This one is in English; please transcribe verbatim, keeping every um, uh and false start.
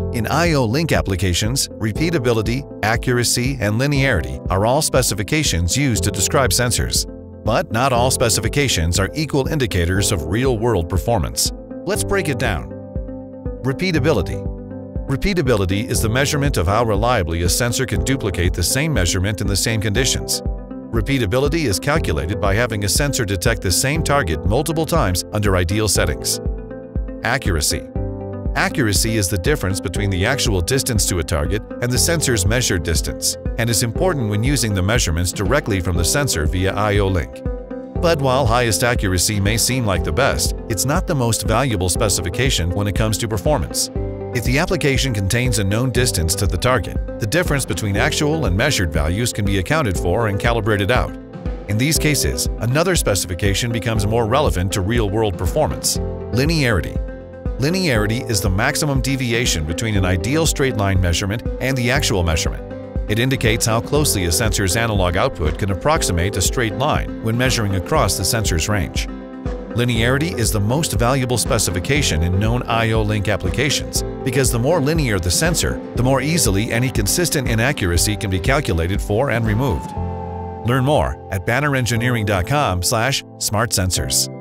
In I O link applications, repeatability, accuracy, and linearity are all specifications used to describe sensors. But not all specifications are equal indicators of real-world performance. Let's break it down. Repeatability. Repeatability is the measurement of how reliably a sensor can duplicate the same measurement in the same conditions. Repeatability is calculated by having a sensor detect the same target multiple times under ideal settings. Accuracy. Accuracy is the difference between the actual distance to a target and the sensor's measured distance, and is important when using the measurements directly from the sensor via I O link. But while highest accuracy may seem like the best, it's not the most valuable specification when it comes to performance. If the application contains a known distance to the target, the difference between actual and measured values can be accounted for and calibrated out. In these cases, another specification becomes more relevant to real-world performance: linearity. Linearity is the maximum deviation between an ideal straight-line measurement and the actual measurement. It indicates how closely a sensor's analog output can approximate a straight line when measuring across the sensor's range. Linearity is the most valuable specification in known I O link applications because the more linear the sensor, the more easily any consistent inaccuracy can be calculated for and removed. Learn more at banner engineering dot com slash smart sensors.